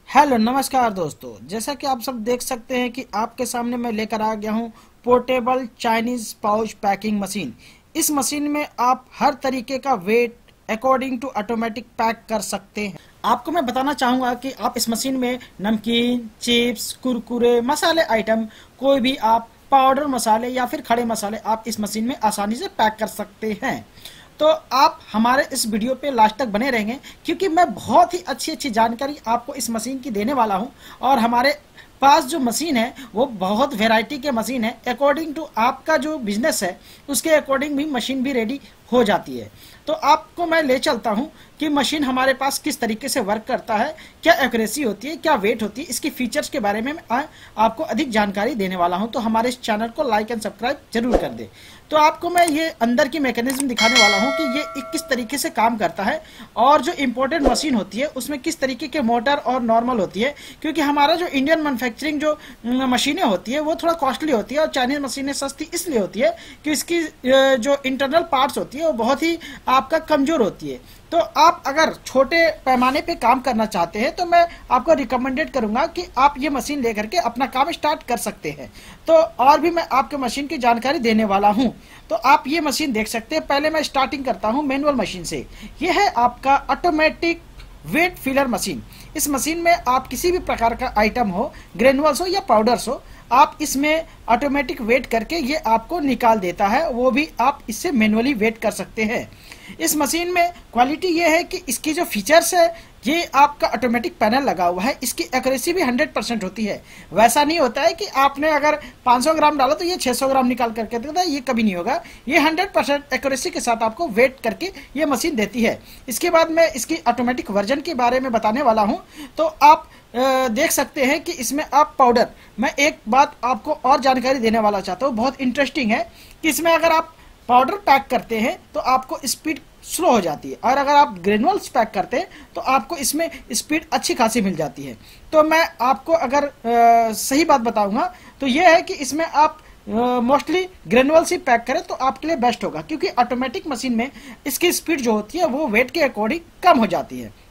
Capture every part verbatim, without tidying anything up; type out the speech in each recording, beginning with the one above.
Hello नमस्कार दोस्तों, जैसा कि आप सब देख सकते हैं कि आपके सामने मैं लेकर आ गया हूं portable Chinese pouch packing machine. इस मशीन में आप हर तरीके का weight according to automatic pack कर सकते हैं। आपको मैं बताना चाहूंगा कि आप इस मशीन में नमकीन, चिप्स, कुरकुरे, मसाले आइटम, कोई भी आप पाउडर मसाले या फिर खड़े मसाले आप इस मशीन में आसानी से पैक कर सकते हैं। तो आप हमारे इस वीडियो पे लास्ट तक बने रहेंगे क्योंकि मैं बहुत ही अच्छी अच्छी जानकारी आपको इस मशीन की देने वाला हूं। और हमारे पास जो मशीन है वो बहुत वैरायटी के मशीन है, अकॉर्डिंग टू आपका जो बिजनेस है उसके अकॉर्डिंग भी मशीन भी रेडी हो जाती है। तो आपको मैं ले चलता हूं कि मशीन हमारे पास किस तरीके से वर्क करता है, क्या एक्यूरेसी होती है, क्या वेट होती है, इसकी फीचर्स के बारे में मैं आपको अधिक जानकारी देने वाला हूं। तो हमारे इस चैनल को लाइक एंड सब्सक्राइब जरूर कर दे। तो आपको मैं ये अंदर की मैकेनिज्म दिखाने वाला हूं कि ये किस तरीके से काम करता है और जो इम्पोर्टेंट मशीन होती है उसमें किस तरीके के मोटर और नॉर्मल होती है, क्योंकि हमारा जो इंडियन मैन्युफैक्चरिंग जो मशीनें होती है वो थोड़ा कॉस्टली होती है और चाइनीज मशीनें सस्ती इसलिए होती है कि इसकी जो इंटरनल पार्ट्स होती है वो बहुत ही आपका कमजोर होती है। तो आप अगर छोटे पैमाने पे काम करना चाहते हैं तो मैं आपको रिकमेंडेड करूंगा कि आप ये मशीन लेकर के अपना काम स्टार्ट कर सकते हैं। तो और भी मैं आपके मशीन की जानकारी देने वाला हूं। तो आप ये मशीन देख सकते हैं। पहले मैं स्टार्टिंग करता हूं मैनुअल मशीन से। ये है आपका ऑटोमेटिक वेट फिलर मशीन। इस मशीन में आप किसी भी प्रकार का आइटम हो, ग्रेनुअल्स हो या पाउडर्स हो, आप इसमें ऑटोमेटिक वेट करके ये आपको निकाल देता है, वो भी आप इससे मैनुअली वेट कर सकते हैं। इस मशीन में क्वालिटी ये है कि इसकी जो फीचर्स है, ये आपका ऑटोमेटिक पैनल लगा हुआ है, इसकी एक्यूरेसी भी हंड्रेड परसेंट होती है। वैसा नहीं होता है कि आपने अगर पाँच सौ ग्राम डाला तो ये छह सौ ग्राम निकाल करके देता है, ये कभी नहीं होगा। ये हंड्रेड परसेंट एक्यूरेसी के साथ आपको वेट करके ये मशीन देती है। इसके बाद मैं इसकी ऑटोमेटिक वर्जन के बारे में बताने वाला हूँ। तो आप आ, देख सकते हैं कि इसमें आप पाउडर, मैं एक बात आपको और जानकारी देने वाला चाहता हूँ, बहुत इंटरेस्टिंग है कि इसमें अगर आप पाउडर पैक करते हैं तो आपको स्पीड स्लो हो जाती है और अगर आप ग्रेनुअल्स पैक करते हैं तो आपको इसमें स्पीड अच्छी खासी मिल जाती है। तो मैं आपको अगर आ, सही बात बताऊंगा तो ये है कि इसमें आप मोस्टली ग्रेनुअल्स ही पैक करें तो आपके लिए बेस्ट होगा, क्योंकि ऑटोमेटिक मशीन में इसकी स्पीड जो होती है वो वेट के अकॉर्डिंग कम हो जाती है।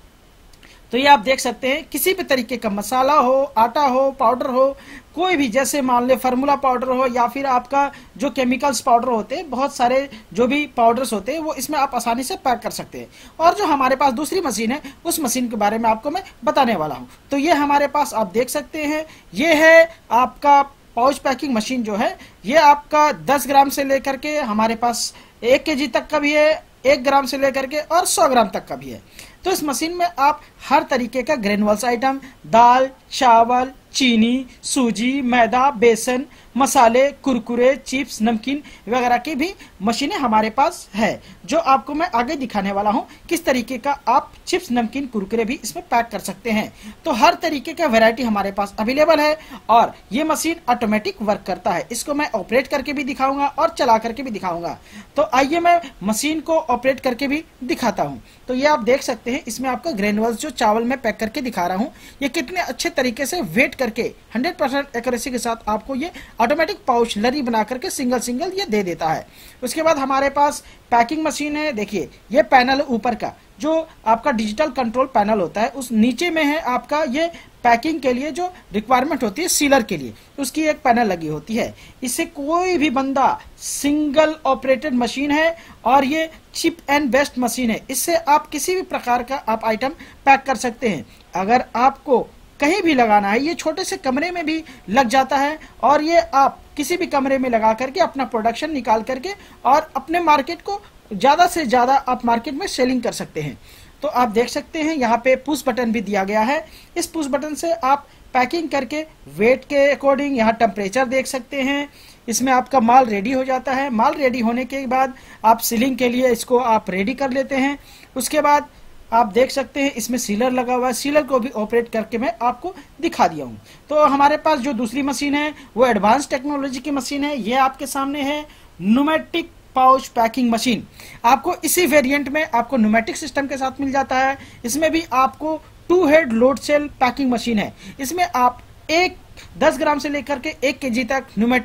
तो ये आप देख सकते हैं किसी भी तरीके का मसाला हो, आटा हो, पाउडर हो, कोई भी, जैसे मान ले फार्मूला पाउडर हो या फिर आपका जो केमिकल्स पाउडर होते हैं, बहुत सारे जो भी पाउडर्स होते हैं वो इसमें आप आसानी से पैक कर सकते हैं। और जो हमारे पास दूसरी मशीन है उस मशीन के बारे में आपको मैं बताने वाला हूँ। तो ये हमारे पास आप देख सकते हैं, ये है आपका पाउच पैकिंग मशीन जो है, ये आपका दस ग्राम से लेकर के हमारे पास एक के जी तक का भी है, एक ग्राम से लेकर के और सौ ग्राम तक का भी है। तो इस मशीन में आप हर तरीके का ग्रेनुअल्स आइटम, दाल, चावल, चीनी, सूजी, मैदा, बेसन, मसाले, कुरकुरे, चिप्स, नमकीन वगैरह की भी मशीनें हमारे पास है, जो आपको मैं आगे दिखाने वाला हूं किस तरीके का आप चिप्स, नमकीन, कुरकुरे भी इसमें पैक कर सकते हैं। तो हर तरीके का वैरायटी हमारे पास अवेलेबल है और ये मशीन ऑटोमेटिक वर्क करता है। इसको मैं ऑपरेट करके भी दिखाऊंगा और चला करके भी दिखाऊंगा। तो आइए मैं मशीन को ऑपरेट करके भी दिखाता हूँ। तो ये आप देख सकते हैं, इसमें आपका ग्रेनुअल्स जो चावल में पैक करके दिखा रहा हूँ, ये कितने अच्छे तरीके से वेट करके हंड्रेड परसेंट एक्यूरेसी के साथ आपको ये ऑटोमेटिक पाउच लरी बना करके सिंगल सिंगल ये दे देता है। उसके बाद हमारे पास पैकिंग मशीन है। देखिए ये पैनल ऊपर का जो आपका डिजिटल कंट्रोल पैनल होता है, उस नीचे में है आपका ये पैकिंग के लिए जो रिक्वायरमेंट होती है सीलर के लिए, उसकी एक पैनल लगी होती है। इससे कोई भी बंदा, सिंगल ऑपरेटेड मशीन है और ये चिप एंड बेस्ट मशीन है। इससे आप किसी भी प्रकार का आप आइटम पैक कर सकते हैं। अगर आपको कहीं भी लगाना है, ये छोटे से कमरे में भी लग जाता है और ये आप किसी भी कमरे में लगा करके अपना प्रोडक्शन निकाल करके और अपने मार्केट को ज्यादा से ज्यादा आप मार्केट में सेलिंग कर सकते हैं। तो आप देख सकते हैं यहाँ पे पुश बटन भी दिया गया है। इस पुश बटन से आप पैकिंग करके वेट के अकॉर्डिंग यहाँ टेम्परेचर देख सकते हैं। इसमें आपका माल रेडी हो जाता है। माल रेडी होने के बाद आप सीलिंग के लिए इसको आप रेडी कर लेते हैं। उसके बाद आप देख सकते हैं इसमें सीलर लगा हुआ है। सीलर को भी ऑपरेट करके मैं आपको दिखा दिया हूँ। तो हमारे पास जो दूसरी मशीन है वो एडवांस टेक्नोलॉजी की मशीन है। ये आपके सामने है न्यूमेटिक पाउच पैकिंग मशीन। आपको इसी वेरिएंट में आपको न्यूमेटिक सिस्टम के साथ मिल जाता है। इसमें भी आपको two head load cell packing machine है। इसमें आप एक दस ग्राम से लेकर के एक केजी तक न्यूमेटिक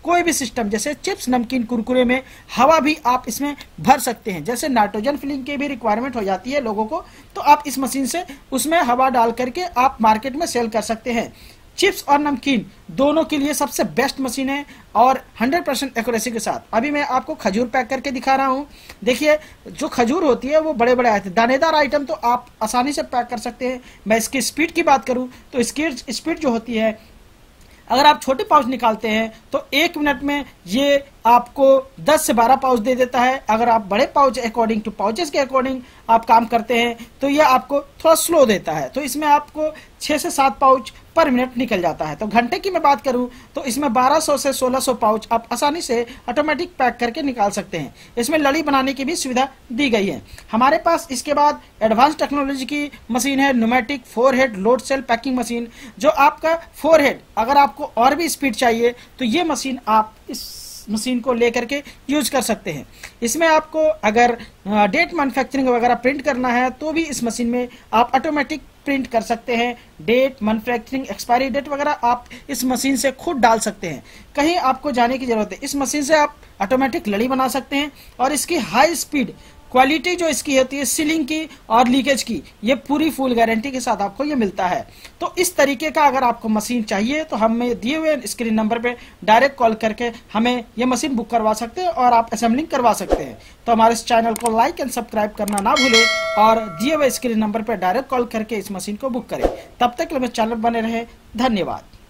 कोई भी सिस्टम जैसे चिप्स, नमकीन, कुरकुरे में हवा भी आप इसमें भर सकते हैं। जैसे नाइट्रोजन फिलिंग की भी रिक्वायरमेंट हो जाती है लोगों को, तो आप इस मशीन से उसमें हवा डाल करके आप मार्केट में सेल कर सकते हैं। चिप्स और नमकीन दोनों के लिए सबसे बेस्ट मशीन है और हंड्रेड परसेंट एक्यूरेसी के साथ। अभी मैं आपको खजूर पैक करके दिखा रहा हूँ। देखिए, जो खजूर होती है वो बड़े बड़े आते हैं, दानेदार आइटम तो आप आसानी से पैक कर सकते हैं। मैं इसकी स्पीड की बात करूँ तो इसकी स्पीड जो होती है, अगर आप छोटे पाउच निकालते हैं तो एक मिनट में ये आपको दस से बारह पाउच दे देता है। अगर आप बड़े पाउच अकॉर्डिंग टू पाउचेस के अकॉर्डिंग आप काम करते हैं तो ये आपको थोड़ा स्लो देता है। तो इसमें आपको छः से सात पाउच पर मिनट निकल जाता है। तो घंटे की मैं बात करूं तो इसमें बारह सौ से सोलह सौ पाउच आप आसानी से ऑटोमेटिक पैक करके निकाल सकते हैं। इसमें लड़ी बनाने की भी सुविधा दी गई है हमारे पास। इसके बाद एडवांस टेक्नोलॉजी की मशीन है pneumatic four head load cell packing machine, जो आपका फोर हेड, अगर आपको और भी स्पीड चाहिए तो ये मशीन आप इस मशीन को लेकर के यूज कर सकते हैं। इसमें आपको अगर डेट मैन्युफैक्चरिंग वगैरह प्रिंट करना है तो भी इस मशीन में आप ऑटोमेटिक प्रिंट कर सकते हैं। डेट, मैन्युफैक्चरिंग एक्सपायरी डेट वगैरह आप इस मशीन से खुद डाल सकते हैं, कहीं आपको जाने की जरूरत है। इस मशीन से आप ऑटोमेटिक लड़ी बना सकते हैं और इसकी हाई स्पीड क्वालिटी जो इसकी होती है सीलिंग की और लीकेज की, ये पूरी फुल गारंटी के साथ आपको ये मिलता है। तो इस तरीके का अगर आपको मशीन चाहिए तो हमें दिए हुए स्क्रीन नंबर पे डायरेक्ट कॉल करके हमें ये मशीन बुक करवा सकते हैं और आप असेंबलिंग करवा सकते हैं। तो हमारे इस चैनल को लाइक एंड सब्सक्राइब करना ना भूलें और दिए हुए स्क्रीन नंबर पर डायरेक्ट कॉल करके इस मशीन को बुक करें। तब तक मेरे चैनल बने रहे। धन्यवाद।